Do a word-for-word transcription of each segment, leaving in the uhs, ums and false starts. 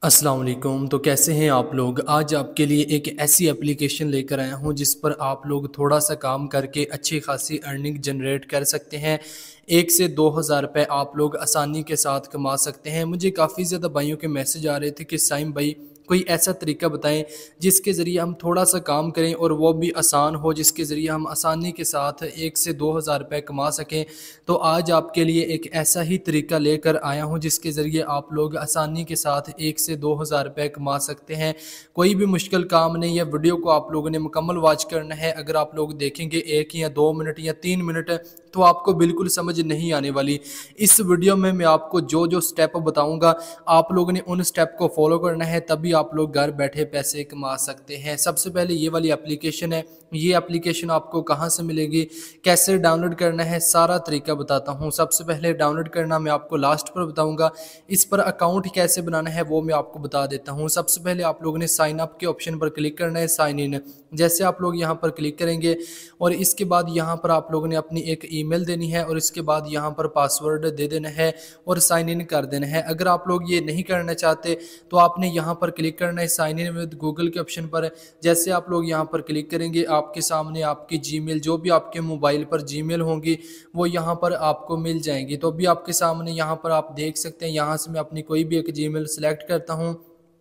अस्सलाम वालेकुम। तो कैसे हैं आप लोग? आज आपके लिए एक ऐसी एप्लीकेशन लेकर आया हूं जिस पर आप लोग थोड़ा सा काम करके अच्छी खासी अर्निंग जनरेट कर सकते हैं। एक से दो हज़ार रुपये आप लोग आसानी के साथ कमा सकते हैं। मुझे काफ़ी ज़्यादा भाइयों के मैसेज आ रहे थे कि साइम भाई कोई ऐसा तरीका बताएं जिसके ज़रिए हम थोड़ा सा काम करें और वो भी आसान हो, जिसके ज़रिए हम आसानी के साथ एक से दो हज़ार रुपये कमा सकें। तो आज आपके लिए एक ऐसा ही तरीका लेकर आया हूं जिसके ज़रिए आप लोग आसानी के साथ एक से दो हज़ार रुपये कमा सकते हैं। कोई भी मुश्किल काम नहीं है। वीडियो को आप लोगों ने मुकम्मल वॉच करना है। अगर आप लोग देखेंगे एक या दो मिनट या तीन मिनट तो आपको बिल्कुल समझ नहीं आने वाली। इस वीडियो में मैं आपको जो जो स्टेप बताऊंगा आप लोगों ने उन स्टेप को फॉलो करना है, तभी आप लोग घर बैठे पैसे कमा सकते हैं। सबसे पहले ये वाली एप्लीकेशन है। ये एप्लीकेशन आपको कहाँ से मिलेगी, कैसे डाउनलोड करना है, सारा तरीका बताता हूँ। सबसे पहले डाउनलोड करना मैं आपको लास्ट पर बताऊँगा। इस पर अकाउंट कैसे बनाना है वो मैं आपको बता देता हूँ। सबसे पहले आप लोगों ने साइन अप के ऑप्शन पर क्लिक करना है, साइन इन। जैसे आप लोग यहाँ पर क्लिक करेंगे और इसके बाद यहाँ पर आप लोगों ने अपनी एक ईमेल देनी है और इसके बाद यहाँ पर पासवर्ड दे देना है और साइन इन कर देना है। अगर आप लोग ये नहीं करना चाहते तो आपने यहाँ पर क्लिक करना है साइन इन विद गूगल के ऑप्शन पर। जैसे आप लोग यहाँ पर क्लिक करेंगे आपके सामने आपकी जीमेल, जो भी आपके मोबाइल पर जीमेल होंगी वो यहाँ पर आपको मिल जाएंगी। तो अभी आपके सामने यहाँ पर आप देख सकते हैं, यहाँ से मैं अपनी कोई भी एक जीमेल सेलेक्ट करता हूँ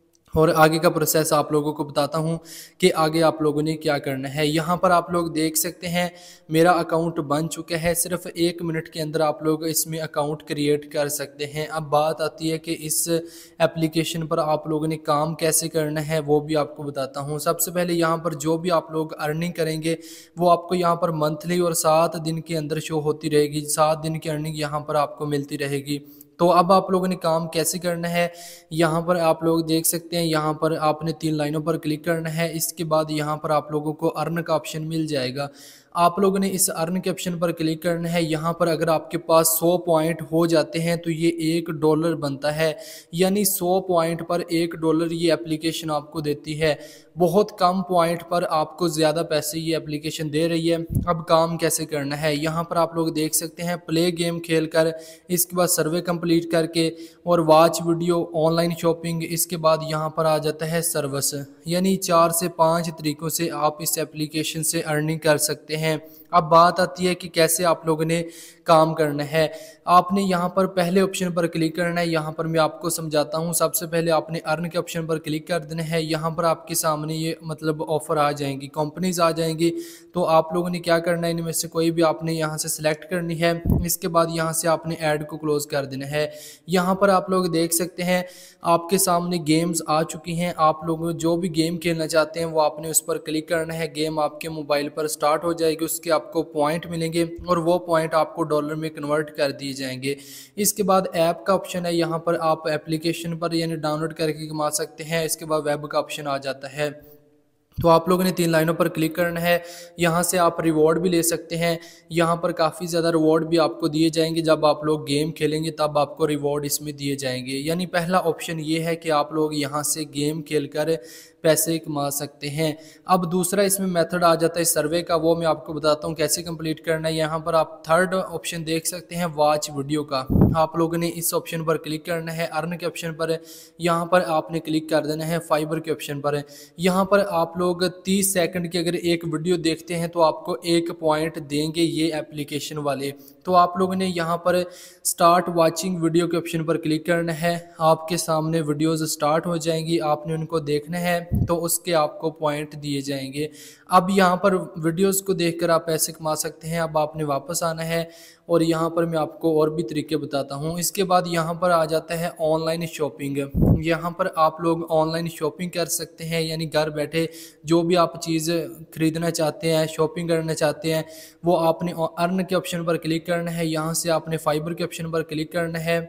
और आगे का प्रोसेस आप लोगों को बताता हूं कि आगे आप लोगों ने क्या करना है। यहाँ पर आप लोग देख सकते हैं मेरा अकाउंट बन चुका है। सिर्फ एक मिनट के अंदर आप लोग इसमें अकाउंट क्रिएट कर सकते हैं। अब बात आती है कि इस एप्लीकेशन पर आप लोगों ने काम कैसे करना है वो भी आपको बताता हूँ। सबसे पहले यहाँ पर जो भी आप लोग अर्निंग करेंगे वो आपको यहाँ पर मंथली और सात दिन के अंदर शो होती रहेगी। सात दिन की अर्निंग यहाँ पर आपको मिलती रहेगी। तो अब आप लोगों ने काम कैसे करना है, यहाँ पर आप लोग देख सकते हैं। यहाँ पर आपने तीन लाइनों पर क्लिक करना है। इसके बाद यहाँ पर आप लोगों को अर्न का ऑप्शन मिल जाएगा। आप लोगों ने इस अर्न के ऑप्शन पर क्लिक करना है। यहाँ पर अगर आपके पास सौ पॉइंट हो जाते हैं तो ये एक डॉलर बनता है, यानी सौ पॉइंट पर एक डॉलर ये एप्लीकेशन आपको देती है। बहुत कम पॉइंट पर आपको ज़्यादा पैसे ये एप्लीकेशन दे रही है। अब काम कैसे करना है, यहाँ पर आप लोग देख सकते हैं प्ले गेम खेल कर, इसके बाद सर्वे कंप्लीट करके और वॉच वीडियो, ऑनलाइन शॉपिंग, इसके बाद यहाँ पर आ जाता है सर्विस। यानी चार से पाँच तरीक़ों से आप इस एप्लीकेशन से अर्निंग कर सकते हैं। अब बात आती है कि कैसे आप लोगों ने काम करना है। आपने यहाँ पर पहले ऑप्शन पर क्लिक करना है। यहाँ पर मैं आपको समझाता हूँ। सबसे पहले आपने अर्न के ऑप्शन पर क्लिक कर देना है। यहाँ पर आपके सामने ये मतलब ऑफ़र आ जाएंगी, कंपनीज आ जाएंगी। तो आप लोगों ने क्या करना है, इनमें से कोई भी आपने यहाँ से सिलेक्ट करनी है। इसके बाद यहाँ से आपने ऐड को क्लोज़ कर देना है। यहाँ पर आप लोग देख सकते हैं आपके सामने गेम्स आ चुकी हैं। आप लोग जो भी गेम खेलना चाहते हैं वो आपने उस पर क्लिक करना है। गेम आपके मोबाइल पर स्टार्ट हो जाएगी, उसके आपको पॉइंट मिलेंगे और वो पॉइंट आपको डॉलर में कन्वर्ट कर दिए जाएंगे। इसके बाद ऐप का ऑप्शन है। यहाँ पर आप एप्लीकेशन पर यानी डाउनलोड करके कमा सकते हैं। इसके बाद वेब का ऑप्शन आ जाता है। तो आप लोगों ने तीन लाइनों पर क्लिक करना है। यहाँ से आप रिवॉर्ड भी ले सकते हैं। यहाँ पर काफ़ी ज़्यादा रिवॉर्ड भी आपको दिए जाएंगे। जब आप लोग गेम खेलेंगे तब आपको रिवॉर्ड इसमें दिए जाएंगे। यानी पहला ऑप्शन ये है कि आप लोग यहाँ से गेम खेलकर पैसे कमा सकते हैं। अब दूसरा इसमें मेथड आ जाता है सर्वे का, वो मैं आपको बताता हूँ कैसे कंप्लीट करना है। यहाँ पर आप थर्ड ऑप्शन देख सकते हैं वॉच वीडियो का। आप लोगों ने इस ऑप्शन पर क्लिक करना है। अर्न के ऑप्शन पर यहाँ पर आपने क्लिक कर देना है। फाइबर के ऑप्शन पर यहाँ पर आप लोग तीस सेकंड की अगर एक वीडियो देखते हैं तो आपको एक पॉइंट देंगे ये एप्लीकेशन वाले। तो आप लोगों ने यहाँ पर स्टार्ट वाचिंग वीडियो के ऑप्शन पर क्लिक करना है। आपके सामने वीडियोज़ स्टार्ट हो जाएंगी, आपने उनको देखना है तो उसके आपको पॉइंट दिए जाएंगे। अब यहाँ पर वीडियोस को देखकर आप पैसे कमा सकते हैं। अब आपने वापस आना है और यहाँ पर मैं आपको और भी तरीके बताता हूँ। इसके बाद यहाँ पर आ जाता है ऑनलाइन शॉपिंग। यहाँ पर आप लोग ऑनलाइन शॉपिंग कर सकते हैं, यानी घर बैठे जो भी आप चीज़ खरीदना चाहते हैं, शॉपिंग करना चाहते हैं, वो आपने अर्न के ऑप्शन पर क्लिक करना है। यहाँ से आपने फाइबर के ऑप्शन पर क्लिक करना है।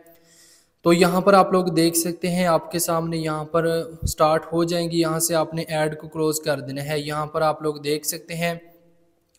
तो यहाँ पर आप लोग देख सकते हैं आपके सामने यहाँ पर स्टार्ट हो जाएंगी। यहाँ से आपने ऐड को क्लोज कर देना है। यहाँ पर आप लोग देख सकते हैं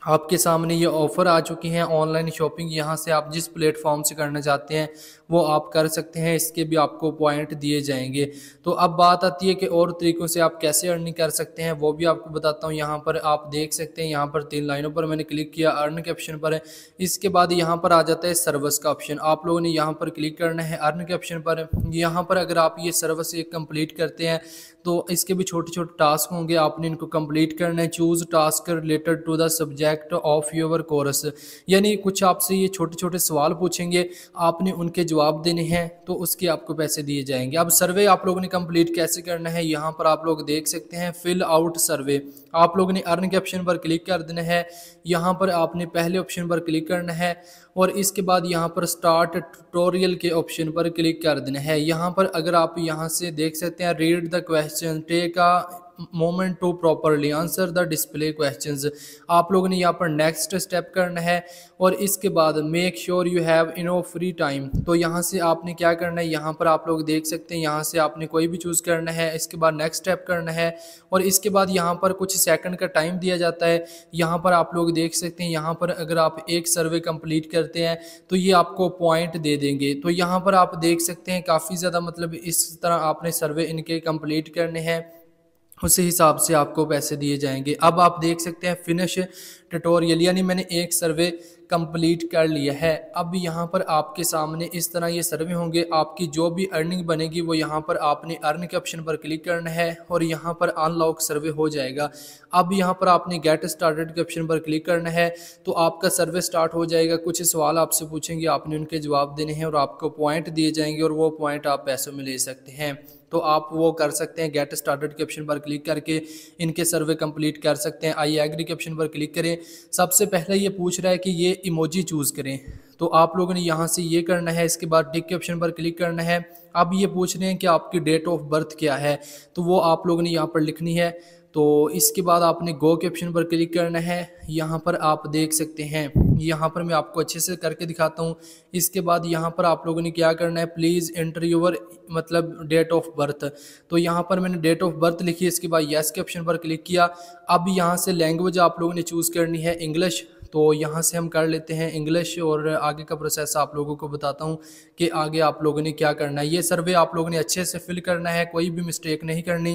आपके सामने ये ऑफ़र आ चुकी हैं ऑनलाइन शॉपिंग। यहाँ से आप जिस प्लेटफॉर्म से करना चाहते हैं वो आप कर सकते हैं, इसके भी आपको पॉइंट दिए जाएंगे। तो अब बात आती है कि और तरीक़ों से आप कैसे अर्निंग कर सकते हैं, वो भी आपको बताता हूँ। यहाँ पर आप देख सकते हैं, यहाँ पर तीन लाइनों पर मैंने क्लिक किया, अर्न के ऑप्शन पर है। इसके बाद यहाँ पर आ जाता है सर्विस का ऑप्शन, आप लोगों ने यहाँ पर क्लिक करना है अर्न के ऑप्शन पर। यहाँ पर अगर आप ये सर्विस एक कंप्लीट करते हैं तो इसके भी छोटे छोटे टास्क होंगे, आपने इनको कंप्लीट करना है। Choose task related to the subject of your course, यानी कुछ आपसे ये छोटे छोटे सवाल पूछेंगे, आपने उनके जवाब देने हैं, तो उसके आपको पैसे दिए जाएंगे। अब सर्वे आप लोगों ने कंप्लीट कैसे करना है, यहाँ पर आप लोग देख सकते हैं फिल आउट सर्वे। आप लोगों ने अर्न के ऑप्शन पर क्लिक कर देना है, यहाँ पर आपने पहले ऑप्शन पर क्लिक करना है और इसके बाद यहाँ पर स्टार्ट ट्यूटोरियल के ऑप्शन पर क्लिक कर देना है। यहाँ पर अगर आप यहाँ से देख सकते हैं read the question, take a moment to properly answer the display questions, आप लोगों ने यहाँ पर नेक्स्ट स्टेप करना है और इसके बाद make sure you have enough free time. तो यहाँ से आपने क्या करना है, यहाँ पर आप लोग देख सकते हैं, यहाँ से आपने कोई भी चूज़ करना है, इसके बाद नेक्स्ट स्टेप करना है और इसके बाद यहाँ पर कुछ सेकंड का टाइम दिया जाता है। यहाँ पर आप लोग देख सकते हैं, यहाँ पर अगर आप एक सर्वे कंप्लीट करते हैं तो ये आपको पॉइंट दे देंगे। तो यहाँ पर आप देख सकते हैं काफ़ी ज़्यादा, मतलब इस तरह आपने सर्वे इनके कंप्लीट करने हैं, उसी हिसाब से आपको पैसे दिए जाएंगे। अब आप देख सकते हैं फिनिश ट्यूटोरियल, यानी मैंने एक सर्वे कंप्लीट कर लिया है। अब यहाँ पर आपके सामने इस तरह ये सर्वे होंगे, आपकी जो भी अर्निंग बनेगी वो यहाँ पर आपने अर्न के ऑप्शन पर क्लिक करना है और यहाँ पर अनलॉक सर्वे हो जाएगा। अब यहाँ पर आपने गेट स्टार्टेड के ऑप्शन पर क्लिक करना है तो आपका सर्वे स्टार्ट हो जाएगा। कुछ सवाल आपसे पूछेंगे, आपने उनके जवाब देने हैं और आपको पॉइंट दिए जाएंगे और वो पॉइंट आप पैसों में ले सकते हैं। तो आप वो कर सकते हैं, गेट स्टार्टेड के ऑप्शन पर क्लिक करके इनके सर्वे कंप्लीट कर सकते हैं। आई एग्री के ऑप्शन पर क्लिक करें। सबसे पहले ये पूछ रहा है कि ये इमोजी चूज़ करें, तो आप लोगों ने यहाँ से ये करना है। इसके बाद टिक के ऑप्शन पर क्लिक करना है। अब ये पूछ रहे हैं कि आपकी डेट ऑफ बर्थ क्या है, तो वो आप लोगों ने यहाँ पर लिखनी है। तो इसके बाद आपने गो के ऑप्शन पर क्लिक करना है। यहाँ पर आप देख सकते हैं, यहाँ पर मैं आपको अच्छे से करके दिखाता हूँ। इसके बाद यहाँ पर आप लोगों ने क्या करना है, प्लीज़ एंटर योर मतलब डेट ऑफ बर्थ। तो यहाँ पर मैंने डेट ऑफ बर्थ लिखी है, इसके बाद यस के ऑप्शन पर क्लिक किया। अब यहाँ से लैंग्वेज आप लोगों ने चूज़ करनी है इंग्लिश, तो यहाँ से हम कर लेते हैं इंग्लिश और आगे का प्रोसेस आप लोगों को बताता हूँ कि आगे आप लोगों ने क्या करना है। ये सर्वे आप लोगों ने अच्छे से फिल करना है, कोई भी मिस्टेक नहीं करनी।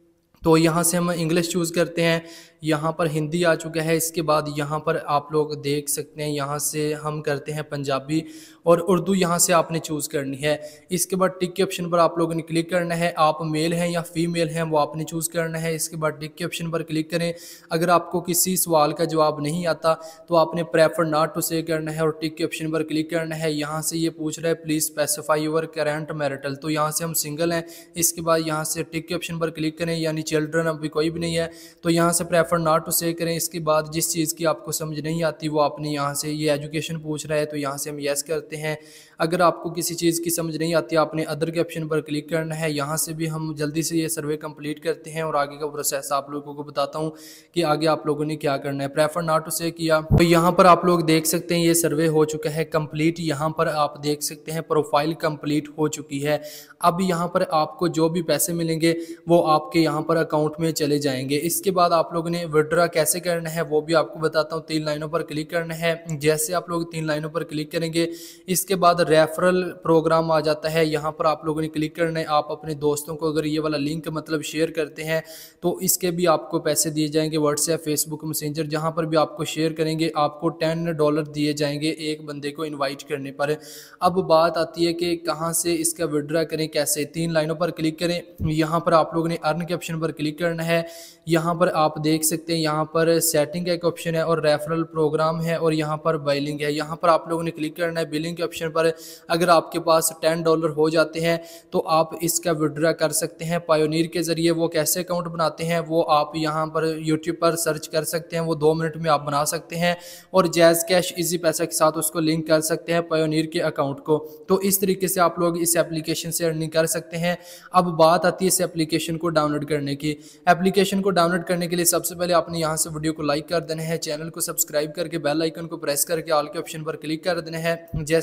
तो यहाँ से हम इंग्लिश चूज़ करते हैं, यहाँ पर हिंदी आ चुका है। इसके बाद यहाँ पर आप लोग देख सकते हैं, यहाँ से हम करते हैं पंजाबी और उर्दू यहाँ से आपने चूज़ करनी है। इसके बाद टिक के ऑप्शन पर आप लोगों ने क्लिक करना है, आप मेल हैं या फीमेल हैं वो आपने चूज़ करना है। इसके बाद टिक के ऑप्शन पर क्लिक करें। अगर आपको किसी सवाल का जवाब नहीं आता तो आपने प्रेफर नॉट टू से करना है और टिक के ऑप्शन पर क्लिक करना है। यहाँ से ये पूछ रहा है please specify your current marital, तो यहाँ से हम सिंगल हैं। इसके बाद यहाँ से टिक के ऑप्शन पर क्लिक करें, यानी चिल्ड्रन अभी कोई भी नहीं है, तो यहाँ से प्रेफर नॉट टू से करें। इसके बाद जिस चीज़ की आपको समझ नहीं आती वो आपने यहाँ से, ये एजुकेशन पूछ रहा है तो यहाँ से हम यस करते हैं। अगर आपको किसी चीज़ की समझ नहीं आती आपने अदर के ऑप्शन पर क्लिक करना है। यहाँ से भी हम जल्दी से ये सर्वे कंप्लीट करते हैं और आगे का प्रोसेस आप लोगों को बताता हूँ कि आगे आप लोगों ने क्या करना है। प्रेफर नॉट टू से किया तो यहाँ पर आप लोग देख सकते हैं ये सर्वे हो चुका है कंप्लीट। यहाँ पर आप देख सकते हैं प्रोफाइल कंप्लीट हो चुकी है। अब यहाँ पर आपको जो भी पैसे मिलेंगे वो आपके यहाँ पर अकाउंट में चले जाएंगे। इसके बाद आप लोगों ने विड्रॉ कैसे करना है वो भी आपको बताता हूँ। तीन लाइनों पर क्लिक करना है। जैसे आप लोग तीन लाइनों पर क्लिक करेंगे इसके बाद रेफरल प्रोग्राम आ जाता है, यहाँ पर आप लोगों ने क्लिक करना है। आप अपने दोस्तों को अगर ये वाला लिंक मतलब शेयर करते हैं तो इसके भी आपको पैसे दिए जाएंगे। व्हाट्सएप, फेसबुक, मैसेंजर जहाँ पर भी आपको शेयर करेंगे आपको टेन डॉलर दिए जाएंगे एक बंदे को इन्वाइट करने पर। अब बात आती है कि कहाँ से इसका विड्रॉ करें, कैसे। तीन लाइनों पर क्लिक करें, यहाँ पर आप लोगों ने अर्न के ऑप्शन पर क्लिक करना है। यहाँ पर आप देख सकते हैं यहाँ पर सेटिंग का एक ऑप्शन है और रेफरल प्रोग्राम है और यहाँ पर बिलिंग है। यहाँ पर आप लोगों ने क्लिक करना है बिलिंग के ऑप्शन पर। अगर आपके पास टेन डॉलर हो जाते हैं तो आप इसका विड्रॉ कर सकते हैं पायोनीर के ज़रिए। वो कैसे अकाउंट बनाते हैं वो आप यहाँ पर यूट्यूब पर सर्च कर सकते हैं, वो दो मिनट में आप बना सकते हैं और जैज़ कैश इजी पैसा के साथ उसको लिंक कर सकते हैं पायोनीर के अकाउंट को। तो इस तरीके से आप लोग इस एप्लीकेशन से अर्निंग कर सकते हैं। अब बात आती है इस एप्लीकेशन को डाउनलोड करने की। एप्लीकेशन को डाउनलोड करने के लिए सबसे पहले आपने यहाँ से वीडियो को लाइक कर देना है, चैनल को सब्सक्राइब करके बेल आइकन को प्रेस करके ऑल के ऑप्शन पर क्लिक कर देना है। जैसे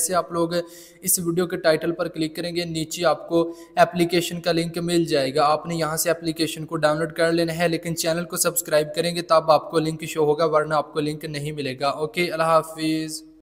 जैसे आप लोग इस वीडियो के टाइटल पर क्लिक करेंगे, नीचे आपको एप्लीकेशन का लिंक मिल जाएगा। आपने यहाँ से एप्लीकेशन को डाउनलोड कर लेना है, लेकिन चैनल को सब्सक्राइब करेंगे तब आपको लिंक शो होगा, वरना आपको लिंक नहीं मिलेगा। ओके, अल्लाह हाफिज़।